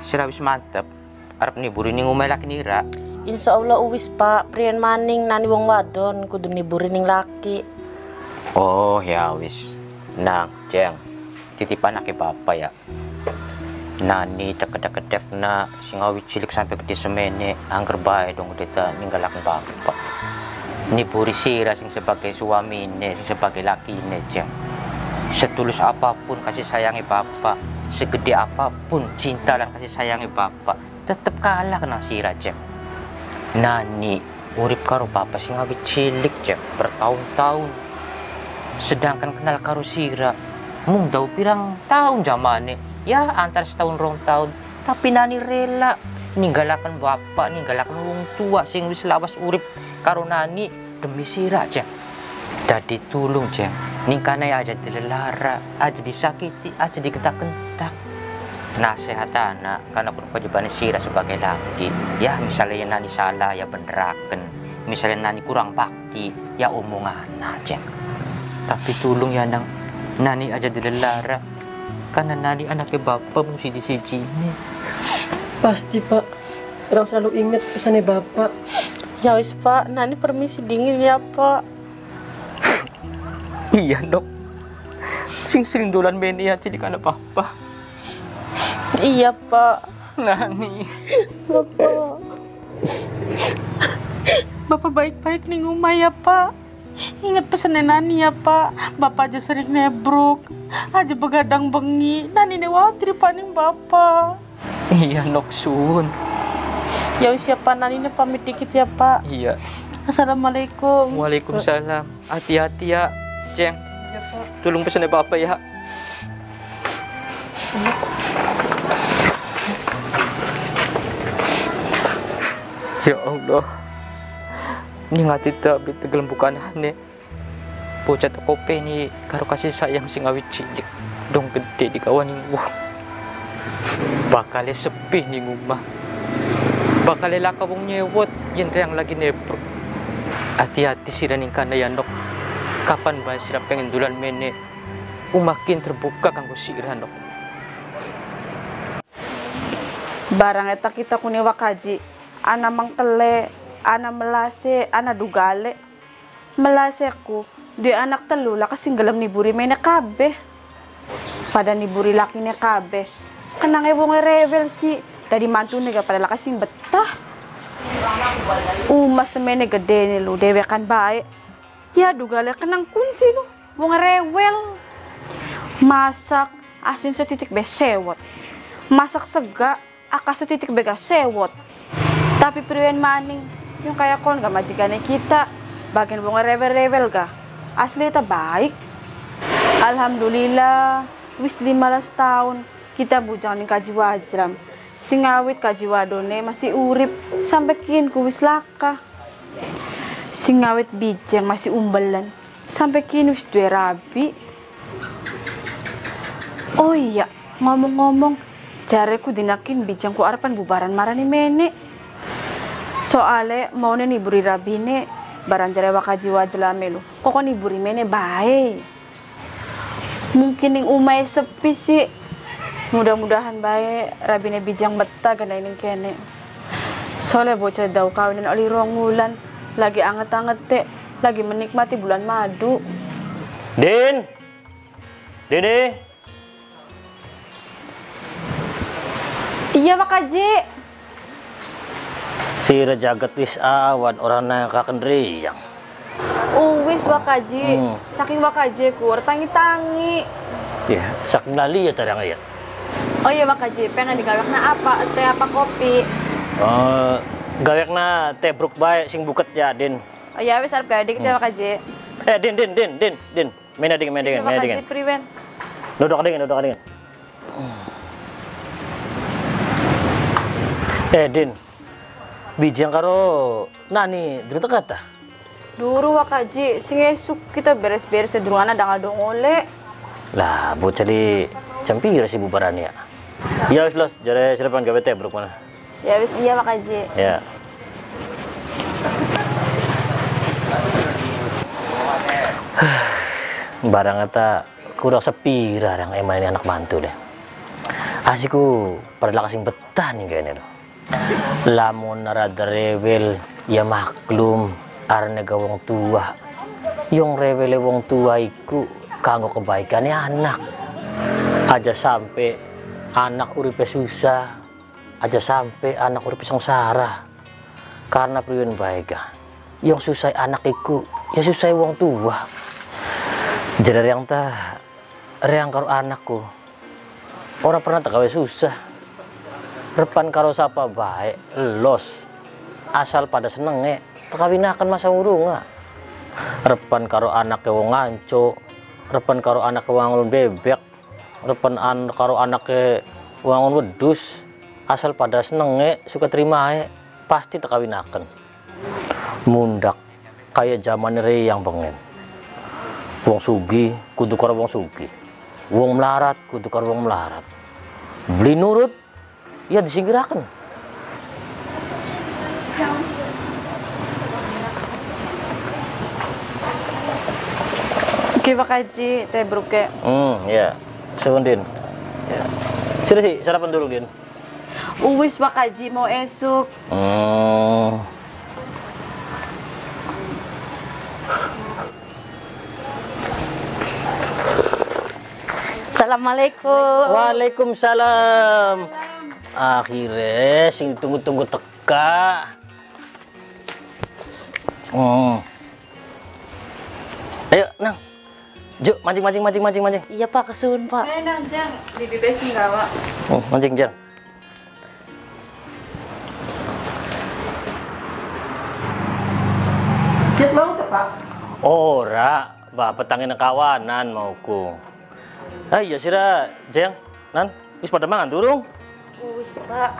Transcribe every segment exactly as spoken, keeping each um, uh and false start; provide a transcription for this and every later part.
sira wis mantep arep niburi ning omahe laki nira. Insya Allah uwis pak, priyan maning nani wong wadon kudu niburi ning laki. Oh ya wis. Nang, Jeng, titipan ake bapak ya. Nani tekedek-kedek na singawi cilik sampai gede semene angger bae dong kita ninggalaken bapak. Niburi sira sing sebagai suamine, sing sebagai lakine, Jeng. Setulus apapun kasih sayangi bapak, segede apapun cinta dan kasih sayangi bapak, tetep kalah kena sira, Jeng. Nani urip karo bapak sing awit cilik, Jeng, bertahun-tahun. Sedangkan kenal karo sira mung dau pirang tahun zamane, ya antar setahun rong tahun, tapi Nani rela ninggalaken bapak, ninggalaken wong tua sing wis lawas urip karo Nani demi sira, Jeng. Dadi tulung, Jeng, ningkane aja dilelara, aja disakiti, aja digentak-gentak. Nasihat anak karena kewajiban sira sebagai laki, ya misalnya Nani salah ya beneraken, misalnya Nani kurang bakti ya omongan, Jeng. Tapi tulung ya nang Nani aja dilelara karena Nani anaknya bapak mesti disijini. Pasti pak, orang selalu inget pesannya bapak. Ya wis pak, Nani permisi dingin ya pak. Iya dok, sing sering dolan meni aja di kana papa. Iya pak. Nani, Bapak. Bapak baik-baik nih ngumah ya pak. Ingat pesan Nani ya pak. Bapak aja sering nebruk, aja begadang bengi. Nani khawatir paning bapak. iya nok sun. Ya wis ya pak, Nani ini pamit dikit ya pak. Iya. Assalamualaikum. Waalaikumsalam. Hati-hati ya, Jeng. Ya, Pak. Tolong pesannya bapak ya. Ya Allah, ini ngati tapi tegel bukan aneh. Bocah tokope ini karo kasih sayang sing awit cilik, dong gede di kawan wah. Bakal sepi nih rumah, bakal laka wong nyewot yang yang lagi nebro. Hati-hati sih dan ingkana ya nok. Kapan bae sira pengen dulan mene, umakin terbuka kanggo sira nok. Barang eta kita kune wakaji. Ana mangkele, ana melase, ana dugale. Melaseku, di anak telu lah kasing gelem niburi mene kabeh. Pada niburi lakine kabeh. Kenang wong rewel sih. Dari mantune ga pada kasing betah. Umas semene gede nih lu, dewekan baik. Ya dugale kenang kunci lu, wong rewel. Masak asin setitik be sewot. Masak sega, akas setitik bega sewot. Tapi priwen maning, yung kaya kon gak majikannya kita, bagian bunga rewel-rewel ga, asli itu baik. Alhamdulillah, wis lima belas tahun, kita bujang ning kaji wajram. Singawit kaji wadone masih urip, sampai kin ku wis laka. Singawit bijang masih umbelan, sampai kin wis duwe rabi. Oh iya, ngomong-ngomong, jareku dinakin bijang ku arepan bubaran marani mene. Soale mau niburi rabine barang jare wakaji wajlame lu. Kok niburi mene bae. Mungkin ning umay sepi sih. Mudah-mudahan bae rabine bijang betah gana ning kene. Soale bocah daw kawinan oli rong wulan, lagi anget-anget teh, lagi menikmati bulan madu. Din. Dede. Iya wakaji. Sira jagat wis awan orang na kakendriyang. Uwis wakaji, Hmm. saking wakaji ku tangi-tangi. Ya, saking lali ya tarang ya. Oh iya wakaji, pengen digawek na apa? Teh apa kopi? Oh, gawek na teh bruk bae sing buket ya, Din. Oh iya wis arep gawe dikit ya wakaji. Eh, Din, Din, Din, Din, Din. Mena dingin, mena dingin, mena dingin. Wakaji priwen. Duduk dingin, duduk dingin. Eh, Din. Bijang karo Nani dulu kata. Duru wakaji, sing esuk kita beres-beres sedurungan ada ngadong ole. Lah, bocah di campir si bubaran ya. Ya wis los, jare sirepan gawe teh bruk mana. Ya wis iya wakaji. Ya. Barang eta kurang sepi rarang emang ini anak mantu deh. Asiku pada kasing betah nih kayaknya loh. Lamun rada rewel ya maklum arane wong tua. Yung rewele wong tua iku kanggo kebaikannya anak. Aja sampai anak uripe susah, aja sampai anak uripe sengsara. Karena priyen baik ah. Yang susah anak iku, ya susah wong tua. Jadi yang ta reang karo anakku. Orang pernah tak gawe susah. Repan karo sapa baik, los. Asal pada senenge, tekawinakan masa urunga. Repan karo anak wong nganco, repan karo anak wong bebek, repan an karo anak wong wedus. Asal pada senenge, suka terimae, pasti tekawinakan. Mundak kayak zaman yang pengen. Wong sugi kudu karo wong sugi. Wong melarat kudu karo wong melarat. Beli nurut ya disingkirakan. Oke Pak Haji, teh bruke. Hmm, ya. Sekundin. Ya. Sudah sih, sarapan dulu, Din. Uwis Pak Haji mau esok. Hmm. Assalamualaikum. Waalaikumsalam. Akhirnya sing tunggu-tunggu teka. Hmm. Ayo, Nang. Juk, mancing, mancing, mancing, mancing, mancing. Iya Pak, kesuun Pak. Eh nang jang, bibi besin gawa. Oh, mancing, Jang. Siap mau tak, Pak? Ora, bapak tangin kawanan mauku. Ah iya sira, Jeng, Nan, wis pada mangan durung? Wis Pak.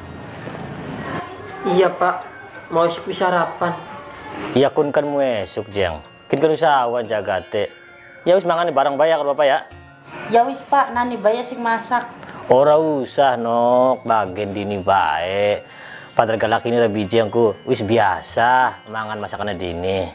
Iya, Pak. Mau isuk sarapan. Iya kun kan mu esuk, Jeng. Kin kan usahawan jagate. Ya wis mangan barang bayar karo bapak ya. Ya wis Pak, nani bayar sing masak. Ora usah nok, bagian dini bae. Padahal galak ini lebih jengku, wis biasa mangan masakannya dini.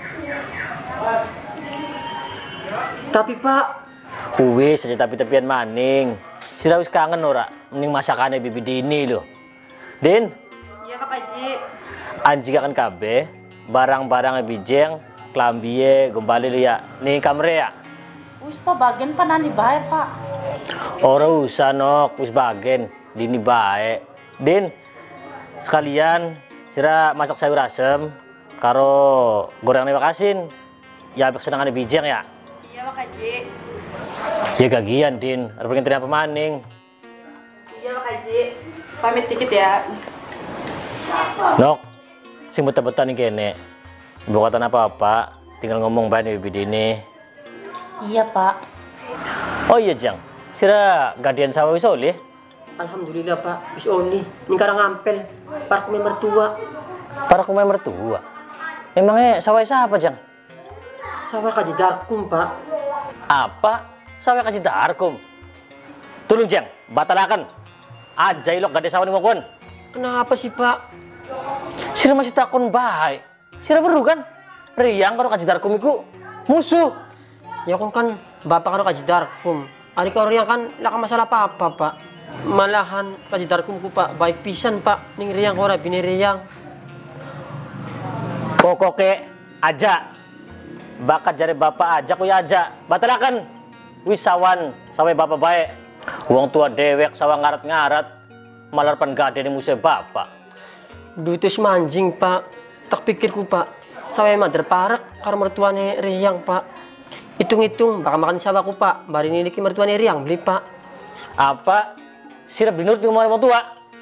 Tapi, Pak, Wis aja tapi-tapian maning. Sira wis kangen ora mending masakannya bibi dini lho. Din, Iya Pak Haji. anjing kan kabeh, barang-barangnya bijeng, klambiye, gembali liya. Nih kamre ya. Wis Pak, bagian Pak nani bayar Pak. Ora usah nok, wis bagen dini bae. Din, sekalian sira masak sayur asem karo goreng iwak asin. Ya abek senengane bijeng ya. Iya Pak Haji. Ya gagian Din, arep pengen terima pemaning. Iya Pak Haji. Pamit dikit ya. Nok, sing betah-betah nih kene. Bukan apa-apa, tinggal ngomong bae nih bibi dini. Iya Pak. Oh iya Jang, sira gadian sawah wis oleh. alhamdulillah, Pak. Wis oni, ning karang ngampel. Park me mertua. Para kumai mertua. Emangnya sawah siapa Jang? Sawah kaji darkum, Pak. Apa? Sawah kasih darkum. Tulung Jang, batalakan. Aja ilok gade sawah ni mokon. Kenapa sih, Pak? Sira masih takon bae. Sira beru kan? Riang karo kaji darkum iku musuh. Ya kon kan bapak karo kaji darkum. Ari karo yang kan laka masalah apa-apa, Pak. Malahan kaji darkum ku, Pak, baik pisan, Pak. Ning riang ora bini riang. Pokoke aja. Bakat jari bapak aja ku ya aja. Batalakan. Wisawan sawe bapak baik. Wong tua dewek sawah ngarat-ngarat. Malar pan gade ni musuh bapak. Duitus manjing, Pak. Tak pikirku, Pak. Sawah madar parak karo mertuane riang, Pak. Hitung-hitung bakal makan sawahku, Pak. Bari niliki mertuane riang beli, Pak. Apa? Sirap dinurut di rumah orang tua?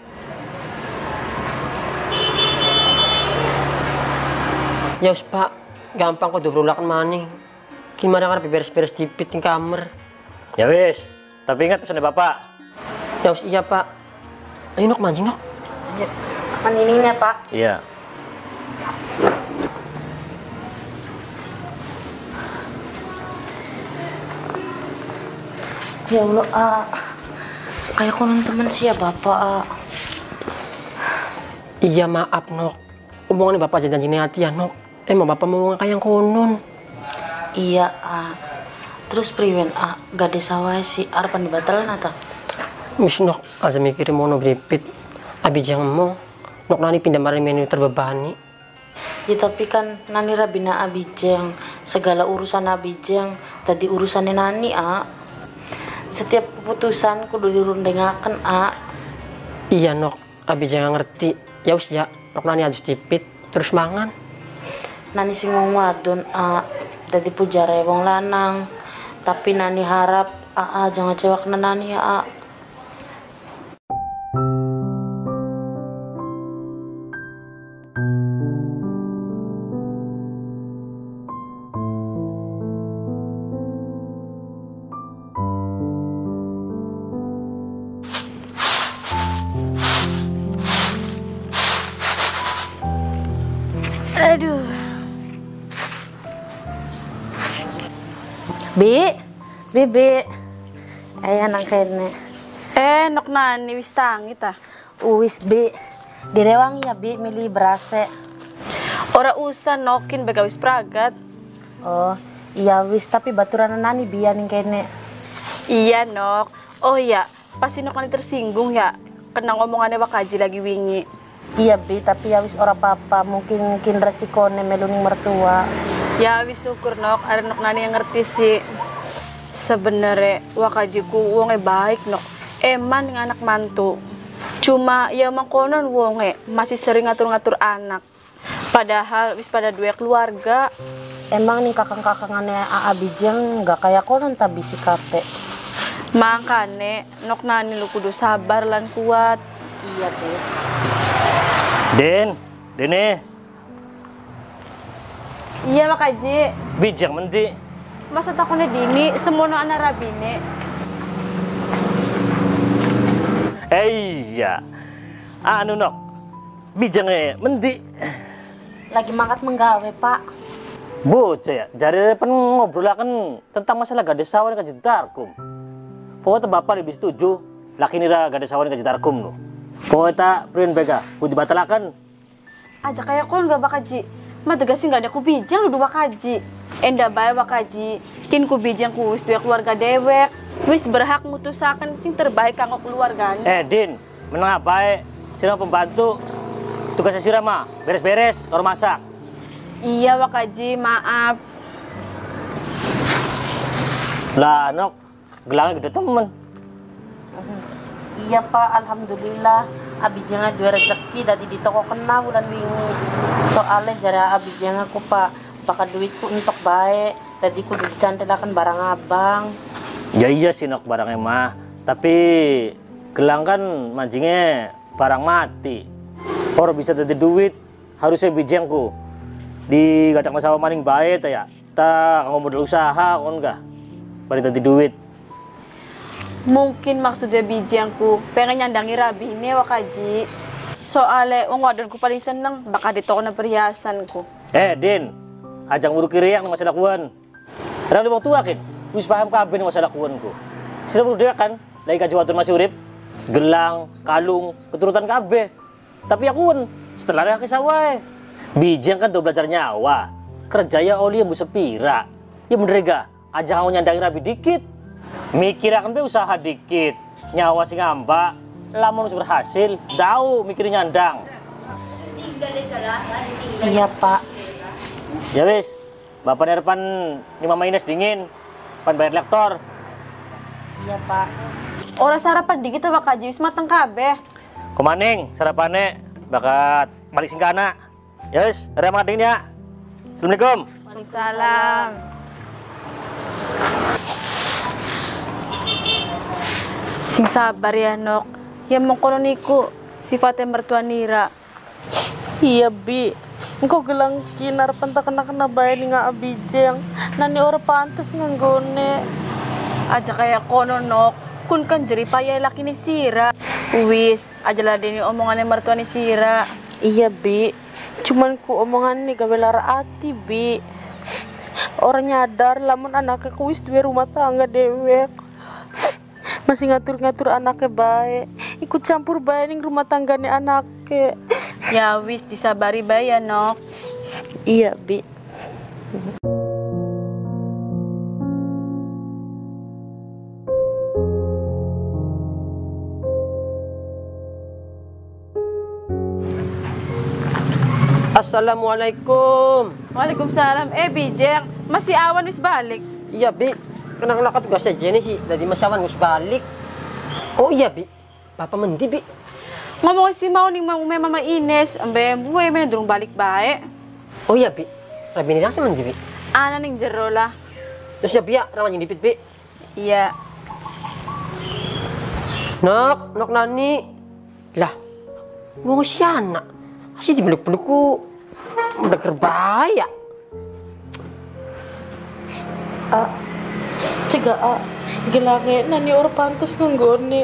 Ya us, Pak. Gampang kok dobrolakan maning. Gimana kan beres-beres dipit di kamar. Ya wis, tapi ingat pesannya bapak. Ya us, iya, Pak. Ayo nok mancing, nok. Kapan ininya Pak? Iya. Ya Allah, ah. Kayak konon temen sih ya Bapak, ah. Iya, maaf, nok. Omongannya Bapak janji hati ya, nok. Emang Bapak mau kayak yang konon. Iya, ah. Terus priwen, ah. Gade sawah si Arpan dibatalan atau? Wis nok, aja mikirin mau gripit. Abi jangan mau. Nok nani pindah marin menu terbebani. Ya tapi kan nani rabina abijeng, segala urusan abijeng, tadi urusannya nani a. Setiap keputusan kudu dirundengaken a. Iya nok, abi jangan ngerti. Ya wis ya, nok nani adus tipit terus mangan. Nani sing wong wadon a, tadi pujara wong lanang. Tapi nani harap a, -a jangan cewek nani ya a. Aduh. Bi, bibi, ayah nang kene. Eh, nok nani wis tangi ta. Uwis bi, direwang ya bi milih berase. Ora usah nokin baga wis pragat. Oh, iya wis tapi baturan nani biar ning kene. Iya nok. Oh iya, pasti nok nani tersinggung ya. Kena ngomongannya wakaji lagi wingi. Iya bi, tapi ya wis ora apa-apa, mungkin mungkin resikonya meluning mertua. Ya wis syukur nok, ada nok nani yang ngerti sih. Sebenarnya wakajiku wonge baik nok. Eman dengan anak mantu. Cuma ya mangkonon wonge masih sering ngatur-ngatur anak. Padahal wis pada dua keluarga. Emang nih kakang-kakangannya A A Bijeng nggak kayak konon tabi sikate. Makane nok nani lu kudu sabar lan kuat. Iya bi. Den, Dene, Iya wakaji. bijak menti. Masa takutnya dini semono anak rabine. Eh iya, anu nok, bijangnya menti. Lagi mangkat menggawe pak. Bocah ya, jari pen ngobrolakan tentang masalah gades sawan ke Jitarkum. Pokoknya bapak lebih setuju, laki nira gades sawan ke Jitarkum no. Pokoknya print bega, kudu dibatalakan. Aja kayak kon gak bakaji. Mah tegasin gak ada kubijang lu dua kaji. Enda bae wakaji. Kin kubijang ku wis dua keluarga dewek. Wis berhak mutusakan sing terbaik kanggo keluarganya. Eh Din, menang apa? Sira pembantu. Tugasnya Sira mah beres-beres, orang masak. Iya wakaji, maaf. Lah nok, gelangnya gede temen. Iya pak, alhamdulillah. Abijengnya dua rezeki tadi di toko kena bulan wingi. Soalnya jara abijengnya ku pak, bakal duitku untuk baik. Tadi kudu dicantelakan barang abang. Ya iya sih nok barangnya mah. Tapi gelang kan mancingnya barang mati. Orang bisa tadi duit, harusnya bijengku. Di gadang masalah maning baik ya. Tak kamu modal usaha kon enggak. Bari tadi duit. Mungkin maksudnya bijangku pengen nyandangi rabine wakaji. Soalnya wong wadonku paling seneng bakal ditoko na perhiasanku. Eh Din, ajang buru kiriang nang masalah kuan. Karena wong tua kin, wis paham kabeh nang masalah kuanku. Sira buru dia kan, lagi kaji watur masih urip. Gelang, kalung, keturutan kabeh. Tapi aku kan setelah ada kisah bijang kan tuh belajar nyawa. Kerja ya oli yang bu sepira. Ya bener ga, aja kamu nyandangi rabi dikit. Mikir akan be usaha dikit. Nyawa sing ngamba, lamun harus berhasil, tahu mikirin nyandang. Iya pak. Ya wis, bapak nerpan lima minus dingin, pan bayar lektor. Iya pak. Ora sarapan dikit wakaji wis mateng kabeh. Kumaning sarapane bakat balik singkana. Ya wis, ada mangat dingin ya. Assalamualaikum. Waalaikumsalam. Sing sabar ya nok. Ya mengkono niku sifatnya mertua Nira. Iya bi. Engkau gelang kinar pentak kena kena bayar nih nggak abijeng. Nani orang pantas nganggone. Aja kayak kono nok. Kun kan jeri payah laki ni Sira. Wis, aja lah dini omongannya mertua ni Sira. Iya bi. Cuman ku omongan nih gawe lara ati bi. Orang nyadar lamun anaknya ku wis dua rumah tangga dewek. Masih ngatur-ngatur anaknya baik. Ikut campur baik ning rumah tangganya anaknya. Ya wis disabari bae ya nok. Iya bi. Assalamualaikum. Waalaikumsalam. Eh, Bijeng, masih awan wis balik. Iya, Bi. Kenang lakat tugas saja nih sih. Dari masawan gus balik. Oh iya, Bi. Papa mendi, Bi. Ngomong si mau nih mau Mama Ines, ambe buwe men durung balik bae. Oh iya, Bi. Rabi ini langsung mendi, Bi. Ana ning jero lah. Terus ya, Bi, ya, ramah yang dipit, Bi. Iya. Nok, nok nani. Lah, wong si anak. Asih dibeluk-beluk ku. Udah kerbaya. A, cegah A, gelange nani orang pantas nganggone.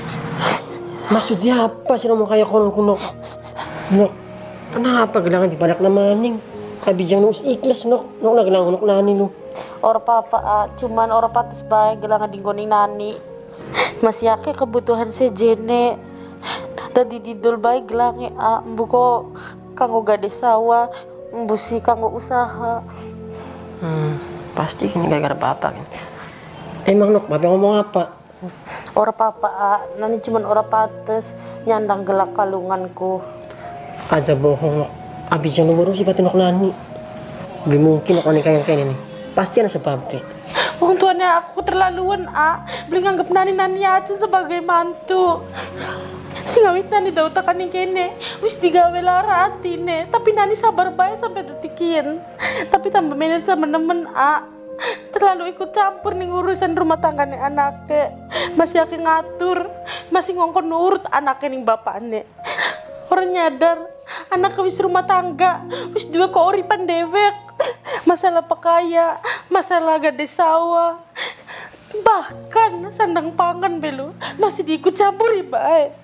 Maksudnya apa sih ngomong kayak konon kunok? Nok, kenapa gelangan dibalik nama ning? Kabijang nus ikhlas nok, nok na gelangan nok nani lu. Orang papa A, cuman orang pantas bae gelangan dinggoning nani. Masih ake kebutuhan sejene. Tadi didol bae gelange A, mbuko kanggo gade sawah, mbusi kanggo usaha. Hmm, pasti ini gara-gara papa kan. Emang nok, papa ngomong apa? Orang papa A, nani cuman orang pantas nyandang gelak kalunganku. Aja bohong nok. Abis yang nomor sih batin nok nani. Lebih mungkin nok nani kayak kayak ini. Pasti ada sebabnya. Wong tuanya aku keterlaluan A, beli nganggep nani nani aja sebagai mantu. Si ngawit nani daw takan kene, wis digawe lara atine, tapi nani sabar bae sampai detikin. Tapi tambah menit temen-temen A, terlalu ikut campur nih urusan rumah tangga nih anaknya. Masih ake ngatur, masih ngongkon nurut anaknya nih bapaknya. Orang nyadar, anak wis rumah tangga, wis dua keuripan dewek. Masalah pakaya, masalah gade sawah, bahkan sandang pangan belu masih diikut campur bae.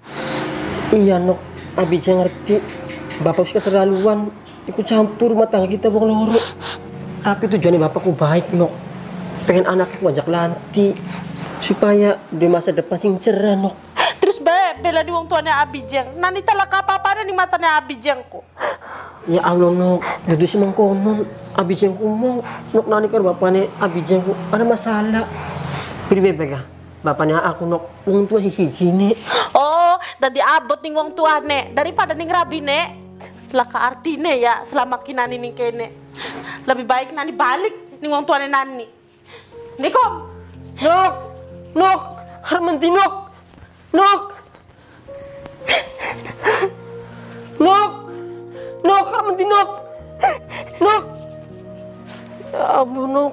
Iya nok, abis yang ngerti. Bapak suka keterlaluan ikut campur rumah tangga kita bang loro. Tapi tujuannya bapakku baik nok. Pengen anakku ajak lanti supaya di masa depan sing cerah nok. Terus bae bela di wong tuanya Abijeng, nani talak apa-apa nih matanya Abijengku. Ya Allah nok, dudu si mengkonon. Abijeng kumong, nok nani karo bapaknya Abijeng ku ada masalah. Beri bebek bapaknya aku nok wong tua si siji nih. Oh, dadi abot ning wong tuane daripada ning rabine. Laka artine ya selama kinani ning kene. Lebih baik nani balik ning wong tuane nani. Niko, Nok, nok, harmenti nok, nok, nok, nok, harmenti nok, nok. Ya ampun nok.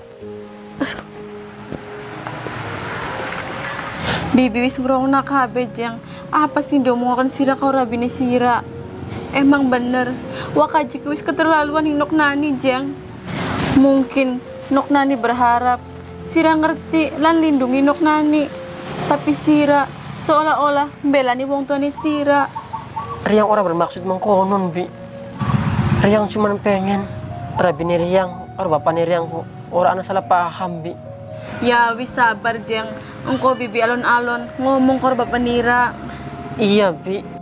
Bibi wis ngrong nak kabeh jeng. Apa sih diomongaken sira kau rabine sira? Emang bener, wakaji wis keterlaluan ning nok nani jeng. Mungkin nok nani berharap sira ngerti lan lindungi nok nani. Tapi sira seolah-olah mbelani wong tuane sira. Riang orang bermaksud mengkonon bi. Riang cuma pengen rabine Riang, or bapaknya Riang ku orang anak salah paham bi. Ya wis sabar jeng. Engko bibi alon-alon ngomong karo bapak nira. Iya bi.